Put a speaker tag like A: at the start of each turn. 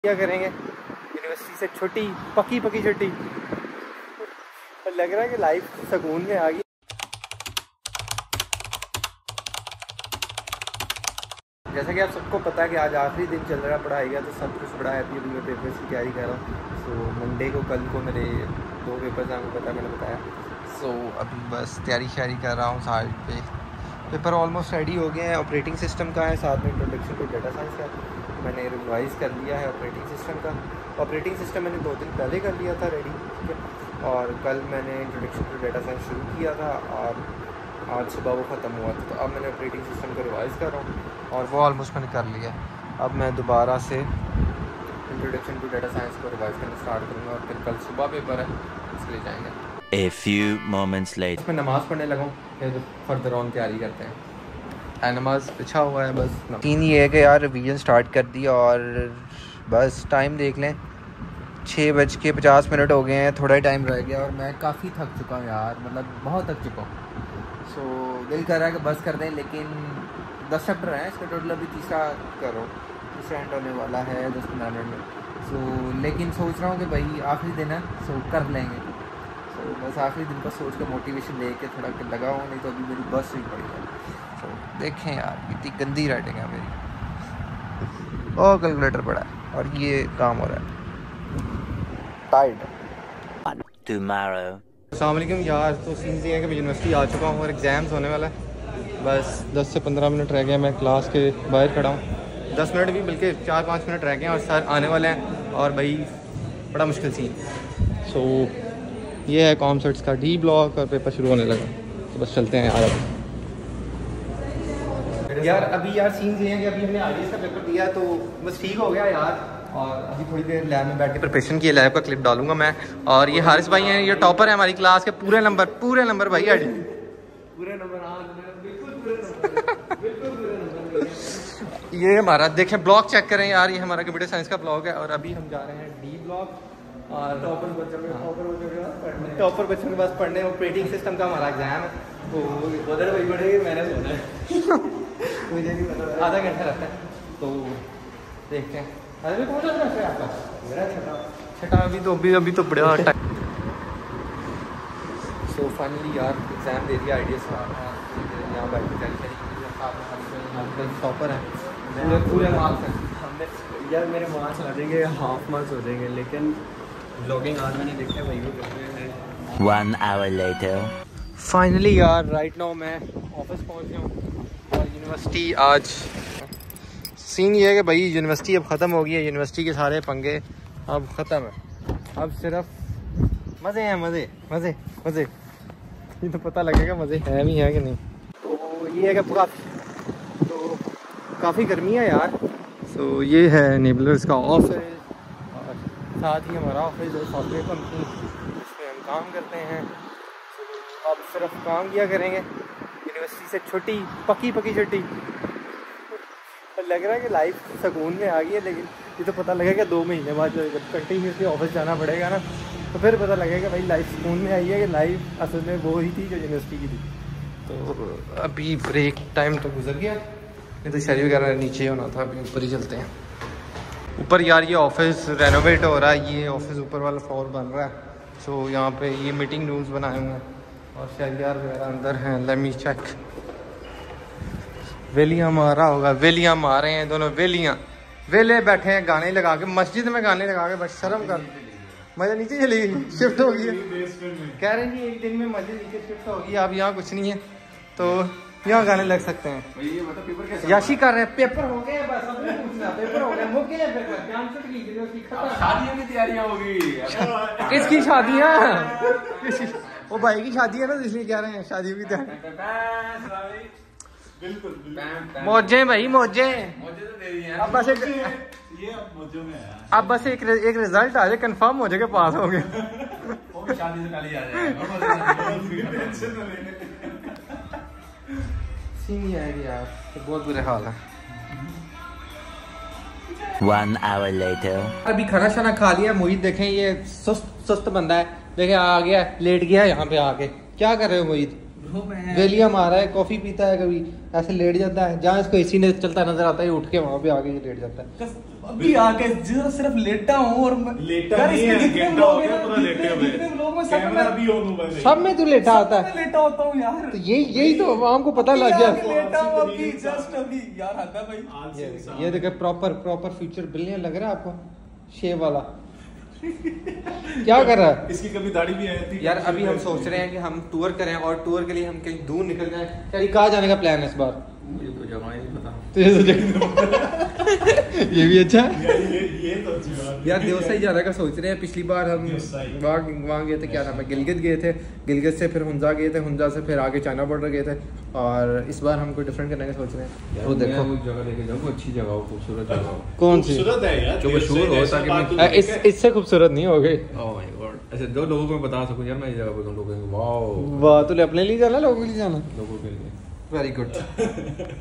A: क्या करेंगे यूनिवर्सिटी से छुट्टी, पक्की छुट्टी। और लग रहा है कि लाइफ सुकून में आ गई। जैसा कि आप सबको पता है कि आज आखिरी दिन चल रहा है पढ़ाई का, तो सब कुछ बड़ा हैप्पी। अभी मैं पेपर्स की तैयारी कर रहा हूँ। सो मंडे को, कल को मेरे 2 पेपर्स आपको पता, मैंने बताया। सो अभी बस तैयारी कर रहा हूँ साइड पे। पेपर ऑलमोस्ट रेडी हो गए हैं। ऑपरेटिंग सिस्टम का है, साथ में इंट्रोडक्शन टू डेटा साइंस का मैंने रिवाइज़ कर लिया है। ऑपरेटिंग सिस्टम मैंने 2 दिन पहले कर लिया था रेडी, ठीक है। और कल मैंने इंट्रोडक्शन टू डेटा साइंस शुरू किया था और आज सुबह वो ख़त्म हुआ था। तो अब मैंने ऑपरेटिंग सिस्टम को रिवाइज़ कर रहा हूँ और वो ऑलमोस्ट मैंने कर लिया। अब मैं दोबारा से इंट्रोडक्शन टू डेटा साइंस को रिवाइज़ करना स्टार्ट करूँगा और फिर कल सुबह पेपर है, इसलिए जाएंगे।
B: A few moments later.
A: मैं नमाज़ पढ़ने लगा हूँ, फिर फर्दर ऑन तैयारी करते हैं। नमाज पिछा हुआ है बस। सीन ये है कि यार रिवीजन स्टार्ट कर दिया और बस टाइम देख लें, 6:50 हो गए हैं। थोड़ा ही टाइम रह गया और मैं काफ़ी थक चुका हूँ यार, मतलब बहुत थक चुका हूँ। सो दिल कर रहा है कि बस कर दें, लेकिन 10 चैप्टर हैं इसका टोटल। अभी तीसरा एंड होने वाला है 10-15 मिनट में। सो लेकिन सोच रहा हूँ कि भाई आखिरी दिन है, सो कर लेंगे। सो बस आखिरी दिन का सोच कर मोटिवेशन ले के थोड़ा लगा हूँ, नहीं तो अभी मेरी बस ही पड़ी है। तो देखें यार कितनी गंदी राइटिंग है मेरी। और कैलकुलेटर पड़ा है और ये काम हो रहा है टाइड।
B: Tomorrow.
A: अस्सलाम वालेकुम यार। तो सीन ये है कि मैं यूनिवर्सिटी आ चुका हूँ और एग्ज़ाम्स होने वाला है। बस 10 से 15 मिनट रह गए। मैं क्लास के बाहर खड़ा हूँ। 10 मिनट भी बल्कि 4-5 मिनट रह गए हैं और सर आने वाले हैं और भाई बड़ा मुश्किल सीन। सो ये है कॉमसेट्स का डी ब्लॉक और पेपर शुरू होने लगा। तो बस चलते हैं यार। अभी यार सीन ये है कि अभी हमने आईडीएस का पेपर दिया तो बस ठीक हो गया यार। और अभी थोड़ी देर लैब में बैठ के प्रिपरेशन की, लैब का क्लिप डालूंगा मैं। और ये हारिस भाई हैं, ये टॉपर है हमारी क्लास के। पूरे नंबर भाई आईडी पूरे नंबर। ये हमारा देखें ब्लॉग चेक करें यार, ये हमारा कंप्यूटर साइंस का ब्लॉग है। और अभी हम जा रहे हैं डी ब्लॉक और टॉपर बच्चों के पास पढ़ने। ऑपरेटिंग सिस्टम का हमारा एग्जाम है, तो बदल वही पढ़ेगी, मैंने सोचा है। मुझे भी मतलब आधा घंटा लगता है, तो देखते हैं। अभी कौन सा है आपका? मेरा छठा अभी तो बड़ा टाइम। सो फाइनली यार एग्ज़ाम दे दिया आईडीएस का। यहाँ बैठ के तैयारी टॉपर है, पूरे मार्क्स हैं यार। मेरे मार्क्स आ जाएंगे, हाफ मार्क्स हो जाएंगे, लेकिन ब्लॉगिंग आज मैंने देखा वही वो करते हैं।
B: 1 hour later.
A: फाइनली यार राइट नाउ मैं ऑफिस पहुँच गया हूँ और यूनिवर्सिटी आज सीन ये है कि भाई यूनिवर्सिटी अब ख़त्म हो गई है। यूनिवर्सिटी के सारे पंगे अब ख़त्म है। अब सिर्फ मज़े हैं, मज़े। ये तो पता लगेगा मज़े है भी है कि नहीं। तो ये है कि काफ़ी गर्मी है यार। सो ये है नेबलर्स का ऑफिस और साथ ही हमारा ऑफिस है सॉफ्टवेयर कंपनी, जिसमें हम काम करते हैं। अब सिर्फ काम किया करेंगे। यूनिवर्सिटी से छुट्टी, पक्की छुट्टी। लग रहा है कि लाइफ सुकून में आ गई है, लेकिन ये तो पता लगेगा 2 महीने बाद जब कंटिन्यूसली ऑफिस जाना पड़ेगा ना, तो फिर पता लगेगा भाई लाइफ सुकून में आई है कि लाइफ असल में वो ही थी जो यूनिवर्सिटी की थी। तो अभी ब्रेक टाइम तो गुजर गया, नहीं तो शरीर वगैरह नीचे होना था। अभी ऊपर ही चलते हैं। ऊपर यार ये ऑफिस रेनोवेट हो रहा है, ये ऑफिस ऊपर वाला फ्लोर बन रहा है। सो यहाँ पे ये मीटिंग रूम्स बनाए हुए हैं और शहरियार वगैरह अंदर हैं। Let me check. वेलियाँ मारा होगा, वेलियाँ मारे हैं दोनों। वेले बैठे हैं गाने लगा के, मस्जिद में गाने लगा के। बस शर्म कर, मजा नीचे चली गई, शिफ्ट हो गई है। कह रहे हैं कि एक दिन में मस्जिद नीचे शिफ्ट होगी। अब यहाँ कुछ नहीं है तो यहाँ गाने लग सकते हैं। याशी कर रहे हैं, पेपर हो गए बस, अब नहीं पूछना, पेपर हो गए, हो गए पेपर।
C: शादियों की तैयारियां होगी।
A: किसकी शादियाँ? वो भाई की शादी है ना, इसलिए कह रहे हैं शादियों की तैयारी।
C: बिल्कुल
A: मौजे भाई, मौजे
C: तो दे दी हैं।
A: अब बस
C: ये अब मौजों में है।
A: अब बस एक रिजल्ट आ जाए, कंफर्म हो जाए कि पास हो गए।
C: वो भी शादी से पहले ही आ जाएगा। टेंशन न लेने।
A: सीन ये है कि यार तो बहुत बुरे हाल है।
B: 1 hour later.
A: अभी खाना शाना खा लिया। मोहित देखें, ये सुस्त बंदा है। देखें आ गया, लेट गया यहाँ पे आके। क्या कर रहे हो मोहित? वेलिया मारा है, कॉफी पीता है, कभी ऐसे लेट जाता है, जहाँ इसको एसी ने चलता नजर आता है उठ के वहाँ पे आके लेट जाता है।
C: अभी आके जो सिर्फ लेटा हूँ और लेटा नहीं है, घंटा हो गया पूरा लेटे हुए। कैमरा भी ऑन हुआ है,
A: सब में तू लेटा आता है।
C: लेटा होता हूँ यार,
A: तो यही तो आवाम को पता लग गया।
C: लेटा हूँ अभी जस्ट अभी यार। आता भाई
A: ये देखो प्रॉपर फ्यूचर बिलियन लग रहा है आपको, शेव वाला। क्या कर रहा है?
C: इसकी कभी दाढ़ी भी आई थी
A: यार अभी हम सोच रहे हैं कि हम टूर करें और टूर के लिए हम कहीं दूर निकल जाएं। यार कहाँ जाने का प्लान है इस बार?
C: मुझे तो जगह नहीं पता।
A: तुझे तो जगह ये भी अच्छा है।
C: ये तो अच्छी बात है।
A: यार देवसाई जाने का सोच रहे हैं। पिछली बार हम वहाँ गए थे, क्या नाम है, गिलगित गए थे, गिलगित से फिर हुंजा गए थे, हुंजा से फिर आगे चाइना बॉर्डर गए थे, और इस बार हम कोई डिफरेंट करने का सोच रहे हैं। वो देखो
C: जगह लेके जाओ, अच्छी जगह हो, खूबसूरत जगह हो।
A: कौन सी?
C: खूबसूरत है यार, जो मशहूर हो, ताकि
A: इससे खूबसूरत नहीं हो गई।
C: ओह माय गॉड, ऐसे दो लोगों को मैं बता सकूं यार, मैं इस जगह पे लोगों को वाओ
A: वाह, तूने अपने लिए जाना, लोगों के लिए जाना?
C: लोगों के लिए
A: वेरी गुड।